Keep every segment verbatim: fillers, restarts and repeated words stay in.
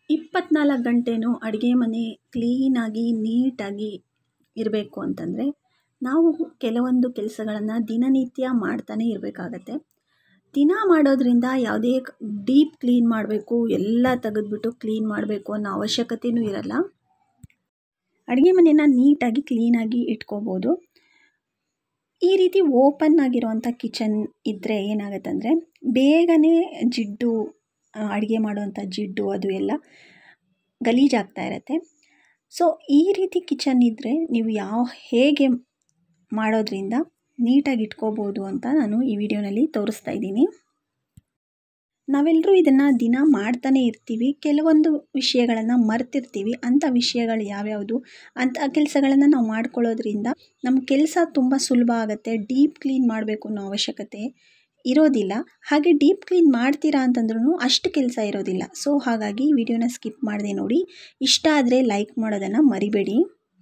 ಇಪ್ಪತ್ನಾಲ್ಕು ಗಂಟೆನೂ ಅಡುಗೆ ಮನೆ ಕ್ಲೀನಾಗಿ ನೀಟಾಗಿ ಇರಬೇಕು ಅಂತಂದರೆ ನಾವು ಕೆಲವೊಂದು ಕೆಲಸಗಳನ್ನು ದಿನನಿತ್ಯ ಮಾಡ್ತಾನೆ ಇರಬೇಕಾಗತ್ತೆ. ದಿನ ಮಾಡೋದ್ರಿಂದ ಯಾವುದೇ ಡೀಪ್ ಕ್ಲೀನ್ ಮಾಡಬೇಕು, ಎಲ್ಲ ತೆಗೆದ್ಬಿಟ್ಟು ಕ್ಲೀನ್ ಮಾಡಬೇಕು ಅನ್ನೋ ಅವಶ್ಯಕತೆಯೂ ಇರಲ್ಲ. ಅಡುಗೆ ಮನೆನ ನೀಟಾಗಿ ಕ್ಲೀನಾಗಿ ಇಟ್ಕೋಬೋದು. ಈ ರೀತಿ ಓಪನ್ ಆಗಿರುವಂಥ ಕಿಚನ್ ಇದ್ದರೆ ಏನಾಗುತ್ತೆ ಅಂದರೆ ಬೇಗನೆ ಜಿಡ್ಡು, ಅಡುಗೆ ಮಾಡುವಂಥ ಜಿಡ್ಡು ಅದು ಎಲ್ಲ ಗಲೀಜಾಗ್ತಾ ಇರುತ್ತೆ. ಸೊ ಈ ರೀತಿ ಕಿಚನ್ ಇದ್ದರೆ ನೀವು ಯಾವ ಹೇಗೆ ಮಾಡೋದ್ರಿಂದ ನೀಟಾಗಿ ಇಟ್ಕೋಬೋದು ಅಂತ ನಾನು ಈ ವಿಡಿಯೋನಲ್ಲಿ ತೋರಿಸ್ತಾ ಇದ್ದೀನಿ. ನಾವೆಲ್ಲರೂ ಇದನ್ನು ದಿನ ಮಾಡ್ತಾನೆ ಇರ್ತೀವಿ. ಕೆಲವೊಂದು ವಿಷಯಗಳನ್ನು ಮರ್ತಿರ್ತೀವಿ. ಅಂಥ ವಿಷಯಗಳು ಯಾವ್ಯಾವುದು, ಅಂಥ ಕೆಲಸಗಳನ್ನು ನಾವು ಮಾಡ್ಕೊಳ್ಳೋದ್ರಿಂದ ನಮ್ಮ ಕೆಲಸ ತುಂಬ ಸುಲಭ ಆಗುತ್ತೆ. ಡೀಪ್ ಕ್ಲೀನ್ ಮಾಡಬೇಕು ಅನ್ನೋ ಅವಶ್ಯಕತೆ ಇರೋದಿಲ್ಲ. ಹಾಗೆ ಡೀಪ್ ಕ್ಲೀನ್ ಮಾಡ್ತೀರಾ ಅಂತಂದ್ರೂ ಅಷ್ಟು ಕೆಲಸ ಇರೋದಿಲ್ಲ. ಸೊ ಹಾಗಾಗಿ ವಿಡಿಯೋನ ಸ್ಕಿಪ್ ಮಾಡದೆ ನೋಡಿ. ಇಷ್ಟ ಆದರೆ ಲೈಕ್ ಮಾಡೋದನ್ನು ಮರಿಬೇಡಿ.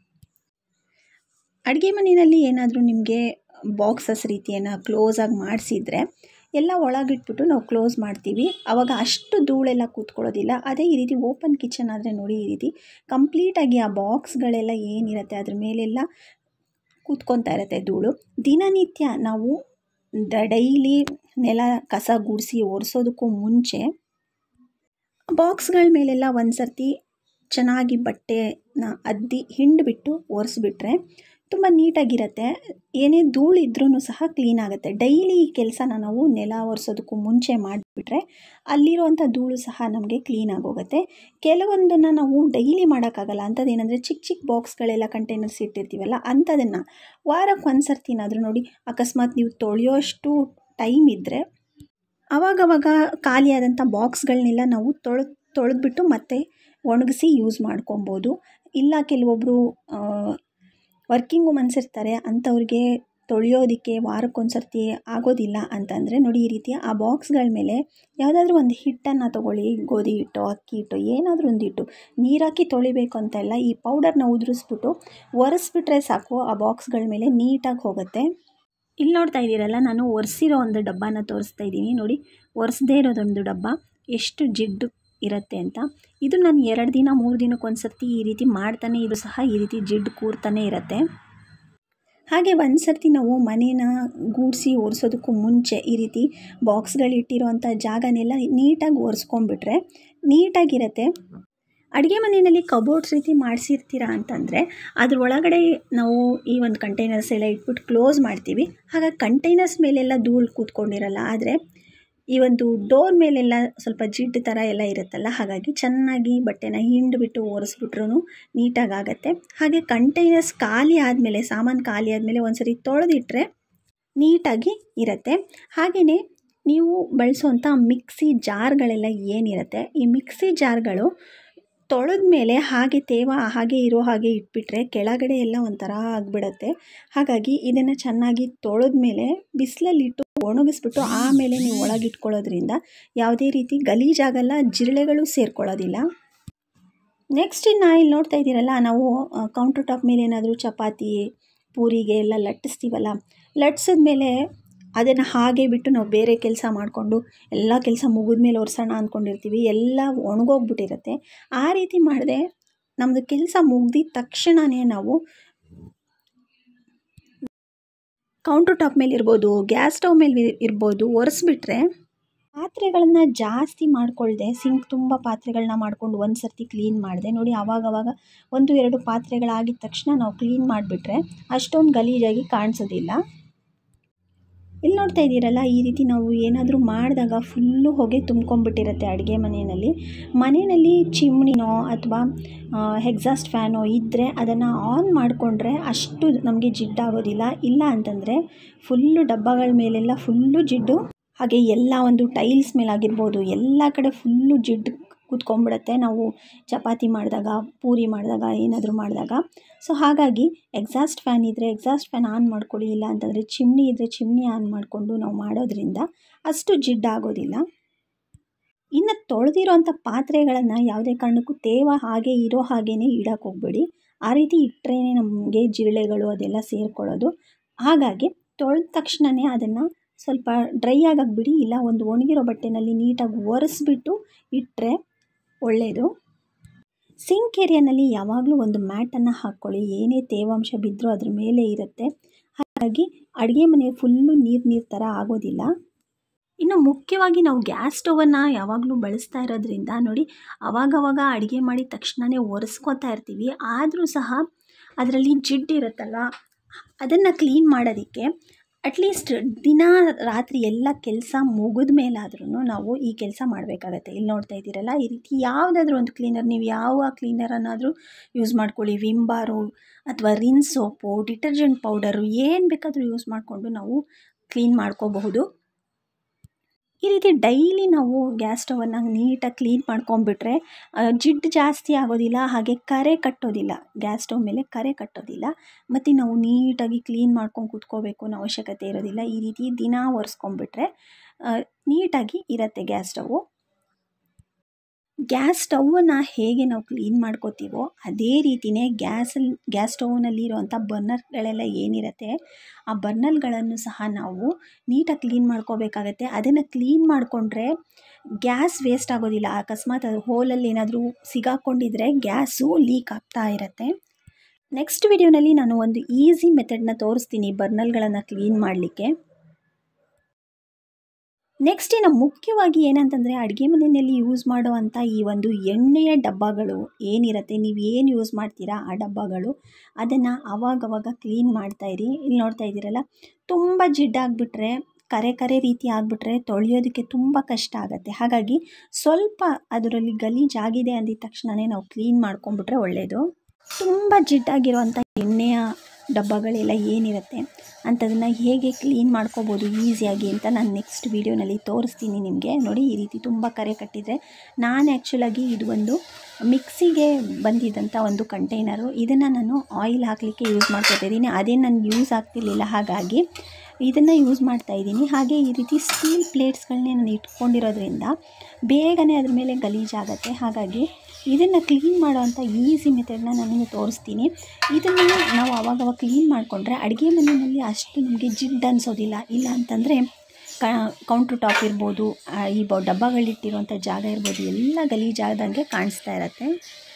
ಅಡುಗೆ ಮನೆಯಲ್ಲಿ ಏನಾದರೂ ನಿಮಗೆ ಬಾಕ್ಸಸ್ ರೀತಿಯನ್ನು ಕ್ಲೋಸಾಗಿ ಮಾಡಿಸಿದರೆ ಎಲ್ಲ ಒಳಗಿಟ್ಬಿಟ್ಟು ನಾವು ಕ್ಲೋಸ್ ಮಾಡ್ತೀವಿ. ಆವಾಗ ಅಷ್ಟು ಧೂಳೆಲ್ಲ ಕೂತ್ಕೊಳ್ಳೋದಿಲ್ಲ. ಅದೇ ಈ ರೀತಿ ಓಪನ್ ಕಿಚನ್ ಆದರೆ ನೋಡಿ, ಈ ರೀತಿ ಕಂಪ್ಲೀಟಾಗಿ ಆ ಬಾಕ್ಸ್ಗಳೆಲ್ಲ ಏನಿರುತ್ತೆ ಅದ್ರ ಮೇಲೆಲ್ಲ ಕೂತ್ಕೊತಾ ಇರುತ್ತೆ ಧೂಳು. ದಿನನಿತ್ಯ ನಾವು ಡೈಲಿ ನೆಲ ಕಸ ಗುಡಿಸಿ ಒರೆಸೋದಕ್ಕೂ ಮುಂಚೆ ಬಾಕ್ಸ್ಗಳ ಮೇಲೆಲ್ಲ ಒಂದು ಸರ್ತಿ ಚೆನ್ನಾಗಿ ಬಟ್ಟೆನ ಅದ್ದಿ ಹಿಂಡಿಬಿಟ್ಟು ಒರೆಸ್ಬಿಟ್ರೆ ತುಂಬ ನೀಟಾಗಿರುತ್ತೆ. ಏನೇ ಧೂಳು ಇದ್ರೂ ಸಹ ಕ್ಲೀನ್ ಆಗುತ್ತೆ. ಡೈಲಿ ಈ ಕೆಲಸನ ನಾವು ನೆಲ ಒರೆಸೋದಕ್ಕೂ ಮುಂಚೆ ಮಾಡಿಬಿಟ್ರೆ ಅಲ್ಲಿರುವಂಥ ಧೂಳು ಸಹ ನಮಗೆ ಕ್ಲೀನ್ ಆಗೋಗುತ್ತೆ. ಕೆಲವೊಂದನ್ನು ನಾವು ಡೈಲಿ ಮಾಡೋಕ್ಕಾಗಲ್ಲ. ಅಂಥದ್ದೇನೆಂದರೆ ಚಿಕ್ಕ ಚಿಕ್ಕ ಬಾಕ್ಸ್ಗಳೆಲ್ಲ ಕಂಟೈನರ್ಸ್ ಇಟ್ಟಿರ್ತೀವಲ್ಲ, ಅಂಥದನ್ನು ವಾರಕ್ಕೆ ಒಂದು ಸರ್ತಿನಾದರೂ ನೋಡಿ, ಅಕಸ್ಮಾತ್ ನೀವು ತೊಳೆಯೋಷ್ಟು ಟೈಮ್ ಇದ್ದರೆ ಆವಾಗವಾಗ ಖಾಲಿಯಾದಂಥ ಬಾಕ್ಸ್ಗಳನ್ನೆಲ್ಲ ನಾವು ತೊಳೆದು ತೊಳೆದ್ಬಿಟ್ಟು ಮತ್ತೆ ಒಣಗಿಸಿ ಯೂಸ್ ಮಾಡ್ಕೊಬೋದು. ಇಲ್ಲ ಕೆಲವೊಬ್ಬರು ವರ್ಕಿಂಗ್ ವುಮನ್ಸ್ ಇರ್ತಾರೆ, ಅಂಥವ್ರಿಗೆ ತೊಳೆಯೋದಕ್ಕೆ ವಾರಕ್ಕೊಂದು ಸರ್ತಿ ಆಗೋದಿಲ್ಲ ಅಂತಂದರೆ ನೋಡಿ, ಈ ರೀತಿಯ ಆ ಬಾಕ್ಸ್ಗಳ ಮೇಲೆ ಯಾವುದಾದ್ರೂ ಒಂದು ಹಿಟ್ಟನ್ನು ತೊಗೊಳ್ಳಿ. ಗೋಧಿ ಹಿಟ್ಟು, ಅಕ್ಕಿ ಹಿಟ್ಟು, ಏನಾದರೂ ಒಂದು ಹಿಟ್ಟು, ನೀರಾಕಿ ತೊಳಿಬೇಕು ಅಂತ ಇಲ್ಲ. ಈ ಪೌಡರ್ನ ಉದುರಿಸ್ಬಿಟ್ಟು ಒರೆಸ್ಬಿಟ್ರೆ ಸಾಕು, ಆ ಬಾಕ್ಸ್ಗಳ ಮೇಲೆ ನೀಟಾಗಿ ಹೋಗುತ್ತೆ. ಇಲ್ಲಿ ನೋಡ್ತಾ ಇದ್ದೀರಲ್ಲ, ನಾನು ಒರೆಸಿರೋ ಒಂದು ಡಬ್ಬನ ತೋರಿಸ್ತಾ ಇದ್ದೀನಿ ನೋಡಿ. ಒರೆಸದೇ ಇರೋದೊಂದು ಡಬ್ಬ ಎಷ್ಟು ಜಿಡ್ಡು ಇರುತ್ತೆ ಅಂತ. ಇದು ನಾನು ಎರಡು ದಿನ ಮೂರು ದಿನಕ್ಕೆ ಒಂದು ಸರ್ತಿ ಈ ರೀತಿ ಮಾಡ್ತಾನೆ ಇದು ಸಹ ಈ ರೀತಿ ಜಿಡ್ಡು ಕೂರ್ತಾನೆ ಇರುತ್ತೆ. ಹಾಗೆ ಒಂದು ಸರ್ತಿ ನಾವು ಮನೇನ ಗೂಡಿಸಿ ಒರೆಸೋದಕ್ಕೂ ಮುಂಚೆ ಈ ರೀತಿ ಬಾಕ್ಸ್ಗಳಿಟ್ಟಿರೋವಂಥ ಜಾಗನೆಲ್ಲ ನೀಟಾಗಿ ಒರೆಸ್ಕೊಂಡ್ಬಿಟ್ರೆ ನೀಟಾಗಿರುತ್ತೆ. ಅಡುಗೆ ಮನೆಯಲ್ಲಿ ಕಬೋರ್ಡ್ಸ್ ರೀತಿ ಮಾಡಿಸಿರ್ತೀರಾ ಅಂತಂದರೆ ಅದ್ರೊಳಗಡೆ ನಾವು ಈ ಒಂದು ಕಂಟೈನರ್ಸ್ ಎಲ್ಲ ಇಟ್ಬಿಟ್ಟು ಕ್ಲೋಸ್ ಮಾಡ್ತೀವಿ. ಹಾಗಾಗಿ ಕಂಟೈನರ್ಸ್ ಮೇಲೆಲ್ಲ ಧೂಳು ಕೂತ್ಕೊಂಡಿರಲ್ಲ. ಆದರೆ ಈ ಒಂದು ಡೋರ್ ಮೇಲೆಲ್ಲ ಸ್ವಲ್ಪ ಜಿಡ್ಡು ಥರ ಎಲ್ಲ ಇರುತ್ತಲ್ಲ, ಹಾಗಾಗಿ ಚೆನ್ನಾಗಿ ಬಟ್ಟೆನ ಹಿಂಡಿಬಿಟ್ಟು ಒರೆಸ್ಬಿಟ್ರೂ ನೀಟಾಗತ್ತೆ. ಹಾಗೆ ಕಂಟೈನರ್ಸ್ ಖಾಲಿ ಆದಮೇಲೆ, ಸಾಮಾನು ಖಾಲಿ ಆದಮೇಲೆ ಒಂದು ಸರಿ ತೊಳೆದಿಟ್ರೆ ನೀಟಾಗಿ ಇರುತ್ತೆ. ಹಾಗೆಯೇ ನೀವು ಬಳಸೋವಂಥ ಮಿಕ್ಸಿ ಜಾರ್ಗಳೆಲ್ಲ ಏನಿರುತ್ತೆ, ಈ ಮಿಕ್ಸಿ ಜಾರ್ಗಳು ತೊಳೆದ ಮೇಲೆ ಹಾಗೆ ತೇವ ಹಾಗೆ ಇರೋ ಹಾಗೆ ಇಟ್ಬಿಟ್ರೆ ಕೆಳಗಡೆ ಎಲ್ಲ ಒಂಥರ ಆಗಿಬಿಡುತ್ತೆ. ಹಾಗಾಗಿ ಇದನ್ನು ಚೆನ್ನಾಗಿ ತೊಳೆದ ಮೇಲೆ ಬಿಸಿಲಲ್ಲಿಟ್ಟು ಒಣಗಿಸ್ಬಿಟ್ಟು ಆಮೇಲೆ ನೀವು ಒಳಗಿಟ್ಕೊಳ್ಳೋದ್ರಿಂದ ಯಾವುದೇ ರೀತಿ ಗಲೀಜಾಗಲ್ಲ, ಜಿರಳೆಗಳು ಸೇರ್ಕೊಳ್ಳೋದಿಲ್ಲ. ನೆಕ್ಸ್ಟ್ ಇನ್ನು ಇಲ್ಲಿ ನೋಡ್ತಾ ಇದ್ದೀರಲ್ಲ, ನಾವು ಕೌಂಟರ್ ಟಾಪ್ ಮೇಲೆ ಏನಾದರೂ ಚಪಾತಿ ಪೂರಿಗೆ ಎಲ್ಲ ಲಟ್ಟಿಸ್ತೀವಲ್ಲ, ಲಟ್ಸಿದ ಮೇಲೆ ಅದನ್ನು ಹಾಗೆ ಬಿಟ್ಟು ನಾವು ಬೇರೆ ಕೆಲಸ ಮಾಡಿಕೊಂಡು ಎಲ್ಲ ಕೆಲಸ ಮುಗಿದ ಮೇಲೆ ಒರೆಸೋಣ ಅಂದ್ಕೊಂಡಿರ್ತೀವಿ, ಎಲ್ಲ ಒಣಗೋಗ್ಬಿಟ್ಟಿರುತ್ತೆ. ಆ ರೀತಿ ಮಾಡಿದೆ ನಮ್ಮದು ಕೆಲಸ ಮುಗ್ದಿದ ತಕ್ಷಣವೇ ನಾವು ಕೌಂಟರ್ ಟಾಪ್ ಮೇಲೆ ಇರ್ಬೋದು, ಗ್ಯಾಸ್ ಸ್ಟವ್ ಮೇಲೆ ಇರ್ಬೋದು ಒರೆಸ್ಬಿಟ್ರೆ ಪಾತ್ರೆಗಳನ್ನು ಜಾಸ್ತಿ ಮಾಡ್ಕೊಳ್ದೆ, ಸಿಂಕ್ ತುಂಬ ಪಾತ್ರೆಗಳನ್ನ ಮಾಡ್ಕೊಂಡು ಒಂದು ಸರ್ತಿ ಕ್ಲೀನ್ ಮಾಡಿದೆ ನೋಡಿ, ಆವಾಗವಾಗ ಒಂದು ಎರಡು ಪಾತ್ರೆಗಳಾಗಿದ್ದ ತಕ್ಷಣ ನಾವು ಕ್ಲೀನ್ ಮಾಡಿಬಿಟ್ರೆ ಅಷ್ಟೊಂದು ಗಲೀಜಾಗಿ ಕಾಣಿಸೋದಿಲ್ಲ. ಇಲ್ಲಿ ನೋಡ್ತಾ ಇದ್ದೀರಲ್ಲ, ಈ ರೀತಿ ನಾವು ಏನಾದರೂ ಮಾಡಿದಾಗ ಫುಲ್ಲು ಹೊಗೆ ತುಂಬ್ಕೊಂಡ್ಬಿಟ್ಟಿರುತ್ತೆ ಅಡುಗೆ ಮನೆಯಲ್ಲಿ. ಮನೆಯಲ್ಲಿ ಚಿಮ್ನಿನೋ ಅಥವಾ ಎಕ್ಸಾಸ್ಟ್ ಫ್ಯಾನೋ ಇದ್ದರೆ ಅದನ್ನು ಆನ್ ಮಾಡಿಕೊಂಡ್ರೆ ಅಷ್ಟು ನಮಗೆ ಜಿಡ್ಡಾಗೋದಿಲ್ಲ. ಇಲ್ಲ ಅಂತಂದರೆ ಫುಲ್ಲು ಡಬ್ಬಗಳ ಮೇಲೆಲ್ಲ ಫುಲ್ಲು ಜಿಡ್ಡು, ಹಾಗೆ ಎಲ್ಲ ಒಂದು ಟೈಲ್ಸ್ ಮೇಲಾಗಿರ್ಬೋದು ಎಲ್ಲ ಕಡೆ ಫುಲ್ಲು ಜಿಡ್ಡು ಕೂತ್ಕೊಂಡ್ಬಿಡುತ್ತೆ ನಾವು ಚಪಾತಿ ಮಾಡಿದಾಗ, ಪೂರಿ ಮಾಡಿದಾಗ, ಏನಾದರೂ ಮಾಡಿದಾಗ. ಸೊ ಹಾಗಾಗಿ ಎಕ್ಸಾಸ್ಟ್ ಫ್ಯಾನ್ ಇದ್ದರೆ ಎಕ್ಸಾಸ್ಟ್ ಫ್ಯಾನ್ ಆನ್ ಮಾಡ್ಕೊಳ್ಳಿ. ಇಲ್ಲ ಅಂತಂದರೆ ಚಿಮ್ನಿ ಇದ್ದರೆ ಚಿಮ್ನಿ ಆನ್ ಮಾಡಿಕೊಂಡು ನಾವು ಮಾಡೋದ್ರಿಂದ ಅಷ್ಟು ಜಿಡ್ಡಾಗೋದಿಲ್ಲ. ಇನ್ನು ತೊಳೆದಿರೋಂಥ ಪಾತ್ರೆಗಳನ್ನು ಯಾವುದೇ ಕಾರಣಕ್ಕೂ ತೇವ ಹಾಗೆ ಇರೋ ಹಾಗೇ ಇಡೋಕ್ಕೆ ಹೋಗಬೇಡಿ. ಆ ರೀತಿ ಇಟ್ಟರೆ ನಮಗೆ ಜಿರಳೆಗಳು ಅದೆಲ್ಲ ಸೇರ್ಕೊಳ್ಳೋದು. ಹಾಗಾಗಿ ತೊಳೆದ ತಕ್ಷಣವೇ ಅದನ್ನು ಸ್ವಲ್ಪ ಡ್ರೈ ಆಗಕ್ಕೆ ಬಿಡಿ. ಇಲ್ಲ ಒಂದು ಒಣಗಿರೋ ಬಟ್ಟೆನಲ್ಲಿ ನೀಟಾಗಿ ಒರೆಸ್ಬಿಟ್ಟು ಇಟ್ಟರೆ ಒಳ್ಳೆಯದು. ಸಿಂಕ್ ಏರಿಯಾನಲ್ಲಿ ಯಾವಾಗಲೂ ಒಂದು ಮ್ಯಾಟನ್ನು ಹಾಕ್ಕೊಳ್ಳಿ. ಏನೇ ತೇವಾಂಶ ಬಿದ್ದರೂ ಅದ್ರ ಮೇಲೆ ಇರುತ್ತೆ. ಹಾಗಾಗಿ ಅಡುಗೆ ಮನೆ ಫುಲ್ಲು ನೀರು ನೀರು ಥರ ಆಗೋದಿಲ್ಲ. ಇನ್ನು ಮುಖ್ಯವಾಗಿ ನಾವು ಗ್ಯಾಸ್ ಸ್ಟವನ್ನು ಯಾವಾಗಲೂ ಬಳಸ್ತಾ ಇರೋದ್ರಿಂದ ನೋಡಿ, ಅವಾಗವಾಗ ಅಡುಗೆ ಮಾಡಿದ ತಕ್ಷಣವೇ ಒರೆಸ್ಕೊತಾ ಇರ್ತೀವಿ. ಆದರೂ ಸಹ ಅದರಲ್ಲಿ ಜಿಡ್ಡು ಇರುತ್ತಲ್ಲ, ಅದನ್ನು ಕ್ಲೀನ್ ಮಾಡೋದಕ್ಕೆ ಅಟ್ಲೀಸ್ಟ್ ದಿನ ರಾತ್ರಿ ಎಲ್ಲ ಕೆಲಸ ಮುಗಿದ ಮೇಲಾದ್ರೂ ನಾವು ಈ ಕೆಲಸ ಮಾಡಬೇಕಾಗತ್ತೆ. ಇಲ್ಲಿ ನೋಡ್ತಾ ಇದ್ದೀರಲ್ಲ, ಈ ರೀತಿ ಯಾವುದಾದ್ರೂ ಒಂದು ಕ್ಲೀನರ್, ನೀವು ಯಾವ ಕ್ಲೀನರನ್ನಾದರೂ ಯೂಸ್ ಮಾಡ್ಕೊಳ್ಳಿ, ವಿಮ್ ಬಾರು ಅಥವಾ ರಿನ್ ಸೋಪು, ಡಿಟರ್ಜೆಂಟ್ ಪೌಡರು, ಏನು ಬೇಕಾದರೂ ಯೂಸ್ ಮಾಡಿಕೊಂಡು ನಾವು ಕ್ಲೀನ್ ಮಾಡ್ಕೋಬಹುದು. ಈ ರೀತಿ ಡೈಲಿ ನಾವು ಗ್ಯಾಸ್ ಸ್ಟವನ್ನು ನೀಟಾಗಿ ಕ್ಲೀನ್ ಮಾಡ್ಕೊಂಬಿಟ್ರೆ ಜಿಡ್ಡು ಜಾಸ್ತಿ ಆಗೋದಿಲ್ಲ, ಹಾಗೆ ಕರೆ ಕಟ್ಟೋದಿಲ್ಲ. ಗ್ಯಾಸ್ ಸ್ಟವ್ ಮೇಲೆ ಕರೆ ಕಟ್ಟೋದಿಲ್ಲ. ಮತ್ತು ನಾವು ನೀಟಾಗಿ ಕ್ಲೀನ್ ಮಾಡ್ಕೊಂಡು ಕೂತ್ಕೋಬೇಕು ಅನ್ನೋ ಅವಶ್ಯಕತೆ ಇರೋದಿಲ್ಲ. ಈ ರೀತಿ ದಿನ ಒರೆಸ್ಕೊಂಡ್ಬಿಟ್ರೆ ನೀಟಾಗಿ ಇರುತ್ತೆ ಗ್ಯಾಸ್ ಸ್ಟವ್ವು. ಗ್ಯಾಸ್ ಸ್ಟವನ್ನು ಹೇಗೆ ನಾವು ಕ್ಲೀನ್ ಮಾಡ್ಕೋತೀವೋ ಅದೇ ರೀತಿಯೇ ಗ್ಯಾಸಲ್ಲಿ ಗ್ಯಾಸ್ ಸ್ಟವ್ನಲ್ಲಿರುವಂಥ ಬರ್ನರ್ಗಳೆಲ್ಲ ಏನಿರುತ್ತೆ, ಆ ಬರ್ನರ್ಗಳನ್ನು ಸಹ ನಾವು ನೀಟಾಗಿ ಕ್ಲೀನ್ ಮಾಡ್ಕೋಬೇಕಾಗತ್ತೆ. ಅದನ್ನು ಕ್ಲೀನ್ ಮಾಡಿಕೊಂಡ್ರೆ ಗ್ಯಾಸ್ ವೇಸ್ಟ್ ಆಗೋದಿಲ್ಲ. ಅಕಸ್ಮಾತ್ ಅದು ಹೋಲಲ್ಲಿ ಏನಾದರೂ ಸಿಗಾಕೊಂಡಿದ್ರೆ ಗ್ಯಾಸು ಲೀಕ್ ಆಗ್ತಾ ಇರುತ್ತೆ. ನೆಕ್ಸ್ಟ್ ವಿಡಿಯೋನಲ್ಲಿ ನಾನು ಒಂದು ಈಸಿ ಮೆಥಡನ್ನ ತೋರಿಸ್ತೀನಿ ಬರ್ನರ್ಗಳನ್ನು ಕ್ಲೀನ್ ಮಾಡಲಿಕ್ಕೆ. ನೆಕ್ಸ್ಟ್ ಇನ್ನು ಮುಖ್ಯವಾಗಿ ಏನಂತಂದರೆ, ಅಡುಗೆ ಮನೆಯಲ್ಲಿ ಯೂಸ್ ಮಾಡುವಂಥ ಈ ಒಂದು ಎಣ್ಣೆಯ ಡಬ್ಬಗಳು ಏನಿರುತ್ತೆ, ನೀವು ಏನು ಯೂಸ್ ಮಾಡ್ತೀರಾ ಆ ಡಬ್ಬಗಳು, ಅದನ್ನು ಆವಾಗವಾಗ ಕ್ಲೀನ್ ಮಾಡ್ತಾಯಿರಿ. ಇಲ್ಲಿ ನೋಡ್ತಾ ಇದ್ದೀರಲ್ಲ, ತುಂಬ ಜಿಡ್ಡಾಗಿಬಿಟ್ರೆ, ಕರೆ ಕರೆ ರೀತಿ ಆಗಿಬಿಟ್ರೆ ತೊಳೆಯೋದಕ್ಕೆ ತುಂಬ ಕಷ್ಟ ಆಗುತ್ತೆ. ಹಾಗಾಗಿ ಸ್ವಲ್ಪ ಅದರಲ್ಲಿ ಗಲೀಜಾಗಿದೆ ಅಂದಿದ ತಕ್ಷಣವೇ ನಾವು ಕ್ಲೀನ್ ಮಾಡ್ಕೊಂಬಿಟ್ರೆ ಒಳ್ಳೆಯದು. ತುಂಬ ಜಿಡ್ಡಾಗಿರುವಂಥ ಎಣ್ಣೆಯ ಡಬ್ಬಗಳೆಲ್ಲ ಏನಿರುತ್ತೆ ಅಂಥದನ್ನು ಹೇಗೆ ಕ್ಲೀನ್ ಮಾಡ್ಕೋಬೋದು ಈಸಿಯಾಗಿ ಅಂತ ನಾನು ನೆಕ್ಸ್ಟ್ ವೀಡಿಯೋನಲ್ಲಿ ತೋರಿಸ್ತೀನಿ ನಿಮಗೆ. ನೋಡಿ, ಈ ರೀತಿ ತುಂಬ ಕರೆ ಕಟ್ಟಿದರೆ, ನಾನು ಆ್ಯಕ್ಚುಲಾಗಿ ಇದು ಒಂದು ಮಿಕ್ಸಿಗೆ ಬಂದಿದ್ದಂಥ ಒಂದು ಕಂಟೈನರು, ಇದನ್ನು ನಾನು ಆಯಿಲ್ ಹಾಕಲಿಕ್ಕೆ ಯೂಸ್ ಮಾಡ್ಕೊತಿದ್ದೀನಿ. ಅದೇ ನನಗೆ ಯೂಸ್ ಆಗ್ತಿರ್ಲಿಲ್ಲ, ಹಾಗಾಗಿ ಇದನ್ನು ಯೂಸ್ ಮಾಡ್ತಾಯಿದ್ದೀನಿ. ಹಾಗೆ ಈ ರೀತಿ ಸ್ಟೀಲ್ ಪ್ಲೇಟ್ಸ್ಗಳನ್ನೇ ನಾನು ಇಟ್ಕೊಂಡಿರೋದ್ರಿಂದ ಬೇಗನೆ ಅದ್ರ ಮೇಲೆ ಗಲೀಜಾಗತ್ತೆ. ಹಾಗಾಗಿ ಇದನ್ನು ಕ್ಲೀನ್ ಮಾಡೋವಂಥ ಈಸಿ ಮೆಥಡನ್ನ ನಾನು ತೋರಿಸ್ತೀನಿ. ಇದನ್ನು ನಾವು ಆವಾಗವಾಗ ಕ್ಲೀನ್ ಮಾಡಿಕೊಂಡ್ರೆ ಅಡುಗೆ ಮನೆಯಲ್ಲಿ ಅಷ್ಟು ನಮಗೆ ಜಿಡ್ಡು ಅನಿಸೋದಿಲ್ಲ. ಇಲ್ಲ ಅಂತಂದರೆ ಕ ಕೌಂಟ್ರ್ ಟಾಪ್ ಇರ್ಬೋದು, ಈ ಬ ಡಬ್ಬಗಳಿಟ್ಟಿರುವಂಥ ಜಾಗ ಇರ್ಬೋದು, ಎಲ್ಲ ಗಲೀಜಾದಂಗೆ ಕಾಣಿಸ್ತಾ ಇರುತ್ತೆ.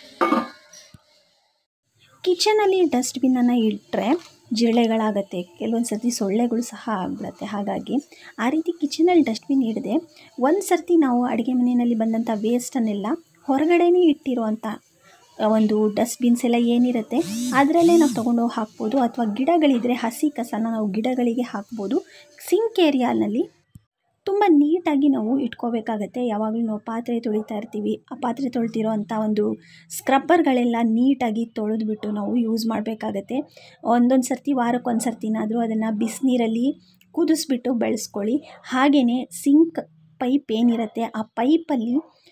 ಕಿಚನಲ್ಲಿ ಡಸ್ಟ್ಬಿನ್ನನ್ನು ಇಟ್ಟರೆ ಜಿರಳೆಗಳಾಗತ್ತೆ, ಕೆಲವೊಂದು ಸರ್ತಿ ಸೊಳ್ಳೆಗಳು ಸಹ ಆಗಿಬಿಡುತ್ತೆ. ಹಾಗಾಗಿ ಆ ರೀತಿ ಕಿಚನಲ್ಲಿ ಡಸ್ಟ್ಬಿನ್ ಇಡದೆ ಒಂದು ಸರ್ತಿ ನಾವು ಅಡುಗೆ ಮನೆಯಲ್ಲಿ ಬಂದಂಥ ವೇಸ್ಟನ್ನೆಲ್ಲ ಹೊರಗಡೆನೇ ಇಟ್ಟಿರುವಂಥ ಒಂದು ಡಸ್ಟ್ಬಿನ್ಸ್ ಎಲ್ಲ ಏನಿರುತ್ತೆ ಅದರಲ್ಲೇ ನಾವು ತೊಗೊಂಡೋಗಿ ಹಾಕ್ಬೋದು. ಅಥವಾ ಗಿಡಗಳಿದ್ದರೆ ಹಸಿ ಕಸನ ನಾವು ಗಿಡಗಳಿಗೆ ಹಾಕ್ಬೋದು. ಸಿಂಕ್ ಏರಿಯಾನಲ್ಲಿ ತುಂಬ ನೀಟಾಗಿ ನಾವು ಇಟ್ಕೋಬೇಕಾಗತ್ತೆ. ಯಾವಾಗಲೂ ನಾವು ಪಾತ್ರೆ ತೊಳಿತಾ ಇರ್ತೀವಿ, ಆ ಪಾತ್ರೆ ತೊಳ್ತಿರೋ ಅಂಥ ಒಂದು ಸ್ಕ್ರಬ್ಬರ್ಗಳೆಲ್ಲ ನೀಟಾಗಿ ತೊಳೆದ್ಬಿಟ್ಟು ನಾವು ಯೂಸ್ ಮಾಡಬೇಕಾಗತ್ತೆ. ಒಂದೊಂದು ಸರ್ತಿ ವಾರಕ್ಕೊಂದು ಸರ್ತಿನಾದರೂ ಅದನ್ನು ಬಿಸಿನೀರಲ್ಲಿ ಕುದಿಸ್ಬಿಟ್ಟು ಬೆಳೆಸ್ಕೊಳ್ಳಿ. ಹಾಗೆಯೇ ಸಿಂಕ್ ಪೈಪ್ ಏನಿರುತ್ತೆ ಆ ಪೈಪಲ್ಲಿ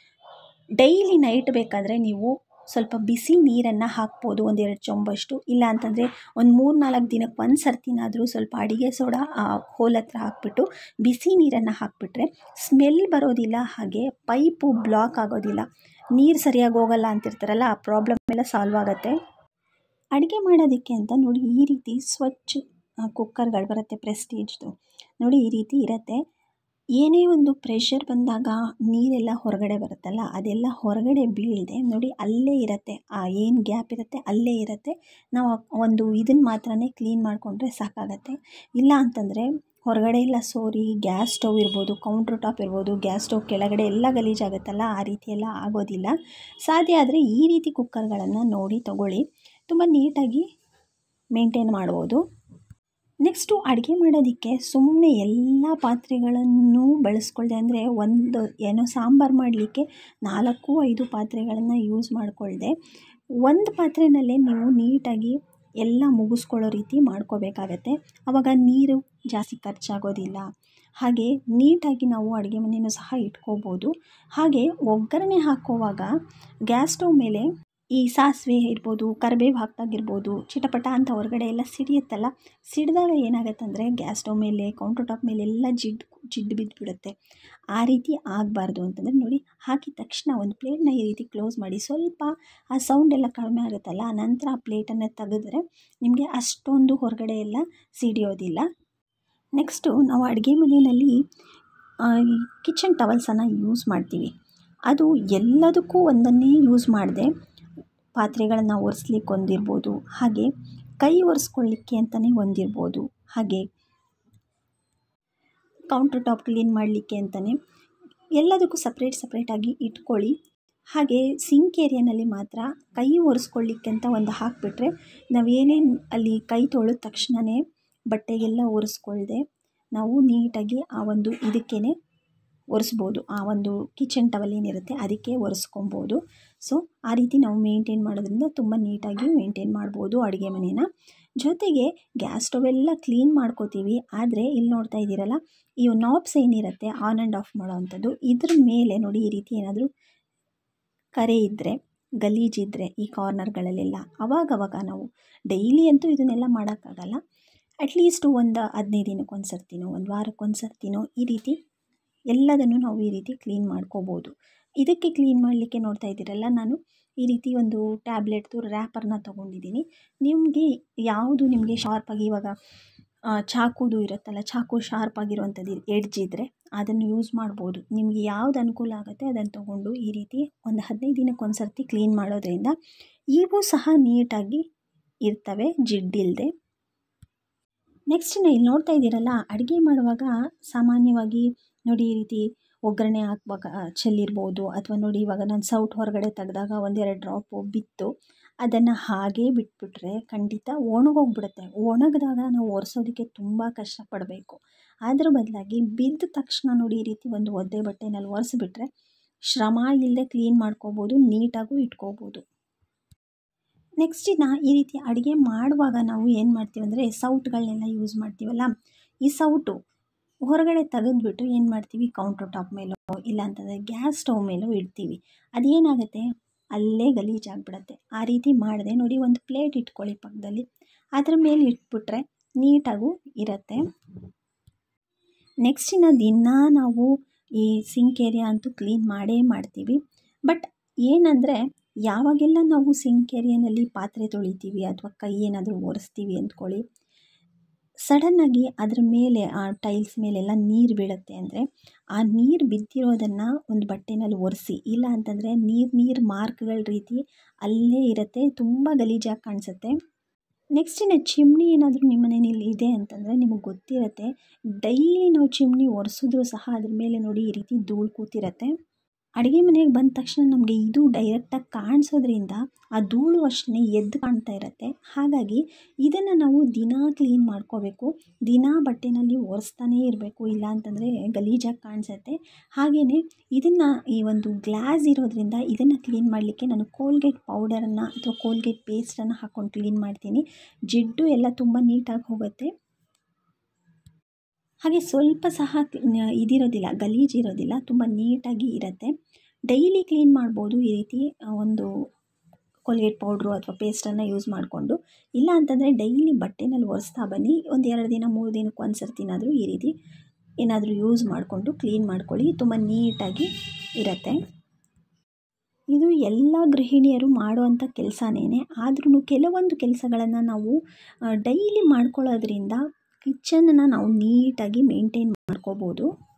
ಡೈಲಿ ನೈಟ್ ಬೇಕಾದರೆ ನೀವು ಸ್ವಲ್ಪ ಬಿಸಿ ನೀರನ್ನು ಹಾಕ್ಬೋದು, ಒಂದೆರಡು ಚೊಂಬಷ್ಟು. ಇಲ್ಲ ಅಂತಂದರೆ ಒಂದು ಮೂರು ನಾಲ್ಕು ದಿನಕ್ಕೆ ಒಂದು ಸರ್ತಿನಾದರೂ ಸ್ವಲ್ಪ ಅಡುಗೆ ಸೋಡಾ ಆ ಹೋಲ್ ಹತ್ರ ಹಾಕ್ಬಿಟ್ಟು ಬಿಸಿ ನೀರನ್ನು ಹಾಕಿಬಿಟ್ರೆ ಸ್ಮೆಲ್ ಬರೋದಿಲ್ಲ, ಹಾಗೆ ಪೈಪು ಬ್ಲಾಕ್ ಆಗೋದಿಲ್ಲ, ನೀರು ಸರಿಯಾಗಿ ಹೋಗಲ್ಲ ಅಂತಿರ್ತಾರಲ್ಲ, ಆ ಪ್ರಾಬ್ಲಮ್ ಎಲ್ಲ ಸಾಲ್ವ್ ಆಗುತ್ತೆ. ಅಡುಗೆ ಮಾಡೋದಕ್ಕೆ ಅಂತ ನೋಡಿ ಈ ರೀತಿ ಸ್ವಚ್ಛ ಕುಕ್ಕರ್ಗಳು ಬರುತ್ತೆ, ಪ್ರೆಸ್ಟೀಜ್ದು. ನೋಡಿ ಈ ರೀತಿ ಇರುತ್ತೆ. ಏನೇ ಒಂದು ಪ್ರೆಷರ್ ಬಂದಾಗ ನೀರೆಲ್ಲ ಹೊರಗಡೆ ಬರುತ್ತಲ್ಲ, ಅದೆಲ್ಲ ಹೊರಗಡೆ ಬೀಳದೆ ನೋಡಿ ಅಲ್ಲೇ ಇರುತ್ತೆ, ಆ ಏನು ಗ್ಯಾಪ್ ಇರುತ್ತೆ ಅಲ್ಲೇ ಇರುತ್ತೆ. ನಾವು ಒಂದು ಇದನ್ನು ಮಾತ್ರನೇ ಕ್ಲೀನ್ ಮಾಡಿಕೊಂಡ್ರೆ ಸಾಕಾಗತ್ತೆ. ಇಲ್ಲ ಅಂತಂದರೆ ಹೊರಗಡೆ ಎಲ್ಲ ಸೋರಿ ಗ್ಯಾಸ್ ಸ್ಟವ್ ಇರ್ಬೋದು, ಕೌಂಟ್ರ್ ಟಾಪ್ ಇರ್ಬೋದು, ಗ್ಯಾಸ್ ಸ್ಟವ್ ಕೆಳಗಡೆ ಎಲ್ಲ ಗಲೀಜಾಗುತ್ತಲ್ಲ, ಆ ರೀತಿ ಎಲ್ಲ ಆಗೋದಿಲ್ಲ. ಸಾಧ್ಯ ಆದರೆ ಈ ರೀತಿ ಕುಕ್ಕರ್ಗಳನ್ನು ನೋಡಿ ತಗೊಳ್ಳಿ, ತುಂಬ ನೀಟಾಗಿ ಮೇಂಟೈನ್ ಮಾಡ್ಬೋದು. ನೆಕ್ಸ್ಟು ಅಡುಗೆ ಮಾಡೋದಕ್ಕೆ ಸುಮ್ಮನೆ ಎಲ್ಲ ಪಾತ್ರೆಗಳನ್ನು ಬಳಸ್ಕೊಳ್ದೆ, ಅಂದರೆ ಒಂದು ಏನೋ ಸಾಂಬಾರು ಮಾಡಲಿಕ್ಕೆ ನಾಲ್ಕು ಐದು ಪಾತ್ರೆಗಳನ್ನು ಯೂಸ್ ಮಾಡಿಕೊಳ್ದೆ ಒಂದು ಪಾತ್ರೆಯಲ್ಲೇ ನೀವು ನೀಟಾಗಿ ಎಲ್ಲ ಮುಗಿಸ್ಕೊಳ್ಳೋ ರೀತಿ ಮಾಡ್ಕೋಬೇಕಾಗತ್ತೆ. ಆವಾಗ ನೀರು ಜಾಸ್ತಿ ಖರ್ಚಾಗೋದಿಲ್ಲ. ಹಾಗೆ ನೀಟಾಗಿ ನಾವು ಅಡುಗೆ ಮನೆಯೂ ಸಹ ಇಟ್ಕೋಬೋದು. ಹಾಗೆ ಒಗ್ಗರಣೆ ಹಾಕೋವಾಗ ಗ್ಯಾಸ್ ಸ್ಟವ್ ಮೇಲೆ ಈ ಸಾಸಿವೆ ಇರ್ಬೋದು, ಕರಿಬೇವು ಹಾಕ್ದಾಗಿರ್ಬೋದು, ಚಿಟಪಟ ಅಂತ ಹೊರಗಡೆ ಎಲ್ಲ ಸಿಡಿಯುತ್ತಲ್ಲ, ಸಿಡಿದಾಗ ಏನಾಗುತ್ತೆ ಅಂದರೆ ಗ್ಯಾಸ್ ಸ್ಟವ್ ಮೇಲೆ ಕೌಂಟ್ರ್ ಟಾಪ್ ಮೇಲೆ ಎಲ್ಲ ಜಿಡ್ಡು ಜಿಡ್ಡು ಬಿದ್ದುಬಿಡುತ್ತೆ. ಆ ರೀತಿ ಆಗಬಾರ್ದು ಅಂತಂದರೆ ನೋಡಿ, ಹಾಕಿದ ತಕ್ಷಣ ಒಂದು ಪ್ಲೇಟ್ನ ಈ ರೀತಿ ಕ್ಲೋಸ್ ಮಾಡಿ, ಸ್ವಲ್ಪ ಆ ಸೌಂಡೆಲ್ಲ ಕಡಿಮೆ ಆಗುತ್ತಲ್ಲ, ನಂತರ ಆ ಪ್ಲೇಟನ್ನು ತೆಗೆದ್ರೆ ನಿಮಗೆ ಅಷ್ಟೊಂದು ಹೊರಗಡೆ ಎಲ್ಲ ಸಿಡಿಯೋದಿಲ್ಲ. ನೆಕ್ಸ್ಟು ನಾವು ಅಡುಗೆ ಮನೆಯಲ್ಲಿ ಕಿಚನ್ ಟವಲ್ಸನ್ನು ಯೂಸ್ ಮಾಡ್ತೀವಿ. ಅದು ಎಲ್ಲದಕ್ಕೂ ಒಂದನ್ನೇ ಯೂಸ್ ಮಾಡದೆ ಪಾತ್ರೆಗಳನ್ನು ಒರೆಸ್ಲಿಕ್ಕೆ ಒಂದಿರ್ಬೋದು, ಹಾಗೆ ಕೈ ಒರೆಸ್ಕೊಳ್ಳಿಕ್ಕೆ ಅಂತಲೇ ಒಂದಿರ್ಬೋದು, ಹಾಗೆ ಕೌಂಟರ್ ಟಾಪ್ ಕ್ಲೀನ್ ಮಾಡಲಿಕ್ಕೆ ಅಂತಲೇ ಎಲ್ಲದಕ್ಕೂ ಸಪ್ರೇಟ್ ಸಪ್ರೇಟಾಗಿ ಇಟ್ಕೊಳ್ಳಿ. ಹಾಗೆ ಸಿಂಕ್ ಏರಿಯಾನಲ್ಲಿ ಮಾತ್ರ ಕೈ ಒರೆಸ್ಕೊಳ್ಳಿಕ್ಕೆ ಅಂತ ಒಂದು ಹಾಕಿಬಿಟ್ರೆ ನಾವೇನೇನು ಅಲ್ಲಿ ಕೈ ತೊಳೆದ ತಕ್ಷಣವೇ ಬಟ್ಟೆಗೆಲ್ಲ ಒರೆಸ್ಕೊಳ್ದೆ ನಾವು ನೀಟಾಗಿ ಆ ಒಂದು ಇದಕ್ಕೇ ಒರೆಸ್ಬೋದು. ಆ ಒಂದು ಕಿಚನ್ ಟವಲ್ ಏನಿರುತ್ತೆ ಅದಕ್ಕೆ ಒರೆಸ್ಕೊಬೋದು. ಸೊ ಆ ರೀತಿ ನಾವು ಮೇಂಟೈನ್ ಮಾಡೋದ್ರಿಂದ ತುಂಬ ನೀಟಾಗಿ ಮೇಂಟೈನ್ ಮಾಡ್ಬೋದು ಅಡುಗೆ ಮನೇನ. ಜೊತೆಗೆ ಗ್ಯಾಸ್ ಸ್ಟವ್ ಎಲ್ಲ ಕ್ಲೀನ್ ಮಾಡ್ಕೋತೀವಿ, ಆದರೆ ಇಲ್ಲಿ ನೋಡ್ತಾ ಇದ್ದೀರಲ್ಲ ಈ ನಾಬ್ಸ್ ಏನಿರುತ್ತೆ ಆನ್ ಆ್ಯಂಡ್ ಆಫ್ ಮಾಡೋ ಅಂಥದ್ದು, ಇದ್ರ ಮೇಲೆ ನೋಡಿ ಈ ರೀತಿ ಏನಾದರೂ ಕರೆ ಇದ್ದರೆ, ಗಲೀಜಿದ್ದರೆ ಈ ಕಾರ್ನರ್ಗಳಲ್ಲೆಲ್ಲ ಅವಾಗವಾಗ ನಾವು ಡೈಲಿ ಅಂತೂ ಇದನ್ನೆಲ್ಲ ಮಾಡೋಕ್ಕಾಗಲ್ಲ, ಅಟ್ಲೀಸ್ಟು ಒಂದು ಹದಿನೈದು ದಿನಕ್ಕೆ ಒಂದು ಸರ್ತಿನೋ ಒಂದು ವಾರಕ್ಕೆ ಒಂದು ಸರ್ತಿನೋ ಈ ರೀತಿ ಎಲ್ಲದನ್ನು ನಾವು ಈ ರೀತಿ ಕ್ಲೀನ್ ಮಾಡ್ಕೋಬೋದು. ಇದಕ್ಕೆ ಕ್ಲೀನ್ ಮಾಡಲಿಕ್ಕೆ ನೋಡ್ತಾ ಇದ್ದೀರಲ್ಲ ನಾನು ಈ ರೀತಿ ಒಂದು ಟ್ಯಾಬ್ಲೆಟ್ದು ರ್ಯಾಪರ್ನ ತೊಗೊಂಡಿದ್ದೀನಿ. ನಿಮಗೆ ಯಾವುದು ನಿಮಗೆ ಶಾರ್ಪಾಗಿ ಇವಾಗ ಚಾಕುದು ಇರುತ್ತಲ್ಲ, ಚಾಕು ಶಾರ್ಪ್ ಆಗಿರುವಂಥದ್ದು ಎಡ್ಜ್ ಇದ್ದರೆ ಅದನ್ನು ಯೂಸ್ ಮಾಡ್ಬೋದು. ನಿಮಗೆ ಯಾವ್ದು ಅನುಕೂಲ ಆಗುತ್ತೆ ಅದನ್ನು ತೊಗೊಂಡು ಈ ರೀತಿ ಒಂದು ಹದಿನೈದು ದಿನಕ್ಕೆ ಒಂದು ಸರ್ತಿ ಕ್ಲೀನ್ ಮಾಡೋದ್ರಿಂದ ಇವು ಸಹ ನೀಟಾಗಿ ಇರ್ತವೆ ಜಿಡ್ಡಿಲ್ಲದೆ. ನೆಕ್ಸ್ಟ್ ಇಲ್ಲಿ ನೋಡ್ತಾ ಇದ್ದೀರಲ್ಲ ಅಡುಗೆ ಮಾಡುವಾಗ ಸಾಮಾನ್ಯವಾಗಿ ನೋಡಿ ಈ ರೀತಿ ಒಗ್ಗರಣೆ ಹಾಕುವಾಗ ಚೆಲ್ಲಿರ್ಬೋದು, ಅಥವಾ ನೋಡಿ ಇವಾಗ ನಾನು ಸೌಟ್ ಹೊರಗಡೆ ತೆಗೆದಾಗ ಒಂದೆರಡು ಡ್ರಾಪು ಬಿತ್ತು, ಅದನ್ನು ಹಾಗೇ ಬಿಟ್ಬಿಟ್ರೆ ಖಂಡಿತ ಒಣಗೋಗ್ಬಿಡುತ್ತೆ. ಒಣಗಿದಾಗ ನಾವು ಒರೆಸೋದಕ್ಕೆ ತುಂಬ ಕಷ್ಟಪಡಬೇಕು. ಅದ್ರ ಬದಲಾಗಿ ಬಿದ್ದ ತಕ್ಷಣ ನೋಡಿ ಈ ರೀತಿ ಒಂದು ಒದ್ದೆ ಬಟ್ಟೆನಲ್ಲಿ ಒರೆಸಿಬಿಟ್ರೆ ಶ್ರಮ ಇಲ್ಲದೆ ಕ್ಲೀನ್ ಮಾಡ್ಕೋಬೋದು, ನೀಟಾಗೂ ಇಟ್ಕೋಬೋದು. ನೆಕ್ಸ್ಟ್ ಇನ್ನು ಈ ರೀತಿ ಅಡುಗೆ ಮಾಡುವಾಗ ನಾವು ಏನು ಮಾಡ್ತೀವಿ ಅಂದರೆ ಸೌಟ್ಗಳನ್ನೆಲ್ಲ ಯೂಸ್ ಮಾಡ್ತೀವಲ್ಲ, ಈ ಸೌಟು ಹೊರಗಡೆ ತೆಗೆದ್ಬಿಟ್ಟು ಏನು ಮಾಡ್ತೀವಿ ಕೌಂಟರ್ ಟಾಪ್ ಮೇಲೋ ಇಲ್ಲ ಅಂತಂದರೆ ಗ್ಯಾಸ್ ಸ್ಟವ್ ಮೇಲೋ ಇಡ್ತೀವಿ. ಅದೇನಾಗುತ್ತೆ ಅಲ್ಲೇ ಗಲೀಜಾಗಿಬಿಡುತ್ತೆ. ಆ ರೀತಿ ಮಾಡದೆ ನೋಡಿ ಒಂದು ಪ್ಲೇಟ್ ಇಟ್ಕೊಳ್ಳಿ ಪಕ್ಕದಲ್ಲಿ, ಅದ್ರ ಮೇಲೆ ಇಟ್ಬಿಟ್ರೆ ನೀಟಾಗೂ ಇರುತ್ತೆ. ನೆಕ್ಸ್ಟಿನ ದಿನ ನಾವು ಈ ಸಿಂಕ್ ಏರಿಯಾ ಅಂತೂ ಕ್ಲೀನ್ ಮಾಡೇ ಮಾಡ್ತೀವಿ. ಬಟ್ ಏನಂದರೆ ಯಾವಾಗೆಲ್ಲ ನಾವು ಸಿಂಕ್ ಏರಿಯಾನಲ್ಲಿ ಪಾತ್ರೆ ತೊಳಿತೀವಿ ಅಥವಾ ಕೈ ಏನಾದರೂ ಒರೆಸ್ತೀವಿ ಅಂದ್ಕೊಳ್ಳಿ, ಸಡನ್ನಾಗಿ ಅದ್ರ ಮೇಲೆ ಆ ಟೈಲ್ಸ್ ಮೇಲೆಲ್ಲ ನೀರು ಬೀಳುತ್ತೆ ಅಂದರೆ ಆ ನೀರು ಬಿದ್ದಿರೋದನ್ನು ಒಂದು ಬಟ್ಟೆನಲ್ಲಿ ಒರೆಸಿ, ಇಲ್ಲ ಅಂತಂದರೆ ನೀರು ನೀರು ಮಾರ್ಕ್ಗಳ ರೀತಿ ಅಲ್ಲೇ ಇರುತ್ತೆ, ತುಂಬ ಗಲೀಜಾಗಿ ಕಾಣಿಸುತ್ತೆ. ನೆಕ್ಸ್ಟ್ ಇನ್ನು ಚಿಮ್ನಿ ಏನಾದರೂ ನಿಮ್ಮ ಮನೆಯಲ್ಲಿ ಇದೆ ಅಂತಂದರೆ ನಿಮಗೆ ಗೊತ್ತಿರುತ್ತೆ, ಡೈಲಿ ನಾವು ಚಿಮ್ನಿ ಒರೆಸಿದ್ರೂ ಸಹ ಅದ್ರ ಮೇಲೆ ನೋಡಿ ಈ ರೀತಿ ಧೂಳು ಕೂತಿರುತ್ತೆ. ಅಡುಗೆ ಮನೆಗೆ ಬಂದ ತಕ್ಷಣ ನಮಗೆ ಇದು ಡೈರೆಕ್ಟಾಗಿ ಕಾಣಿಸೋದ್ರಿಂದ ಆ ಧೂಳು ಅಷ್ಟೇ ಎದ್ದು ಕಾಣ್ತಾ ಇರುತ್ತೆ. ಹಾಗಾಗಿ ಇದನ್ನು ನಾವು ದಿನ ಕ್ಲೀನ್ ಮಾಡ್ಕೋಬೇಕು, ದಿನ ಬಟ್ಟೆನಲ್ಲಿ ಒರೆಸ್ತಾನೇ ಇರಬೇಕು, ಇಲ್ಲ ಅಂತಂದರೆ ಗಲೀಜಾಗಿ ಕಾಣಿಸುತ್ತೆ. ಹಾಗೆಯೇ ಇದನ್ನು ಈ ಒಂದು ಗ್ಲಾಸ್ ಇರೋದ್ರಿಂದ ಇದನ್ನು ಕ್ಲೀನ್ ಮಾಡಲಿಕ್ಕೆ ನಾನು ಕೋಲ್ಗೇಟ್ ಪೌಡರನ್ನು ಅಥವಾ ಕೋಲ್ಗೇಟ್ ಪೇಸ್ಟನ್ನು ಹಾಕ್ಕೊಂಡು ಕ್ಲೀನ್ ಮಾಡ್ತೀನಿ. ಜಿಡ್ಡು ಎಲ್ಲ ತುಂಬ ನೀಟಾಗಿ ಹೋಗುತ್ತೆ. ಹಾಗೆ ಸ್ವಲ್ಪ ಸಹ ಇದಿರೋದಿಲ್ಲ, ಗಲೀಜಿರೋದಿಲ್ಲ, ತುಂಬ ನೀಟಾಗಿ ಇರುತ್ತೆ. ಡೈಲಿ ಕ್ಲೀನ್ ಮಾಡ್ಬೋದು ಈ ರೀತಿ ಒಂದು ಕೋಲ್ಗೇಟ್ ಪೌಡ್ರು ಅಥವಾ ಪೇಸ್ಟನ್ನು ಯೂಸ್ ಮಾಡಿಕೊಂಡು. ಇಲ್ಲ ಅಂತಂದರೆ ಡೈಲಿ ಬಟ್ಟೆನಲ್ಲಿ ಒರೆಸ್ತಾ ಬನ್ನಿ, ಒಂದು ಎರಡು ದಿನ ಮೂರು ದಿನಕ್ಕೆ ಒಂದು ಸರ್ತಿನಾದರೂ ಈ ರೀತಿ ಏನಾದರೂ ಯೂಸ್ ಮಾಡಿಕೊಂಡು ಕ್ಲೀನ್ ಮಾಡ್ಕೊಳ್ಳಿ, ತುಂಬ ನೀಟಾಗಿ ಇರುತ್ತೆ. ಇದು ಎಲ್ಲ ಗೃಹಿಣಿಯರು ಮಾಡುವಂಥ ಕೆಲಸನೇ. ಆದ್ರೂ ಕೆಲವೊಂದು ಕೆಲಸಗಳನ್ನು ನಾವು ಡೈಲಿ ಮಾಡ್ಕೊಳ್ಳೋದ್ರಿಂದ ಕಿಚನನ್ನು ನಾವು ನೀಟಾಗಿ ಮೇಂಟೈನ್ ಮಾಡ್ಕೋಬೋದು.